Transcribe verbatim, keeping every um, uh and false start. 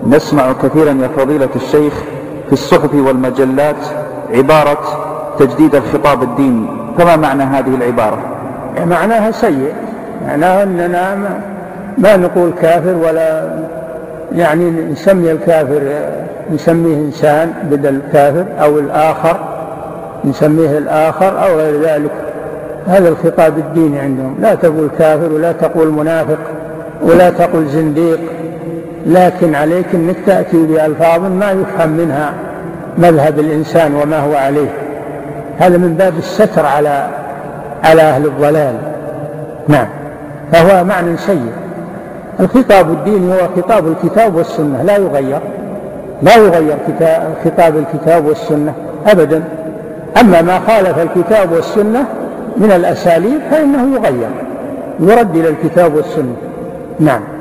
نسمع كثيرا يا فضيلة الشيخ في الصحف والمجلات عبارة تجديد الخطاب الديني، فما معنى هذه العبارة؟ معناها سيء، معناها أننا ما نقول كافر، ولا يعني نسمي الكافر نسميه إنسان بدل كافر، أو الآخر نسميه الآخر أو غير ذلك. هذا الخطاب الديني عندهم، لا تقول كافر ولا تقول منافق ولا تقول زنديق، لكن عليك أنك تأتي بألفاظ ما يفهم منها مذهب الإنسان وما هو عليه. هذا من باب الستر على على أهل الضلال. نعم، فهو معنى سيء. الخطاب الديني هو خطاب الكتاب والسنة، لا يغير لا يغير خطاب الكتاب والسنة أبدا. أما ما خالف الكتاب والسنة من الأساليب فإنه يغير، يرد إلى الكتاب والسنة. نعم.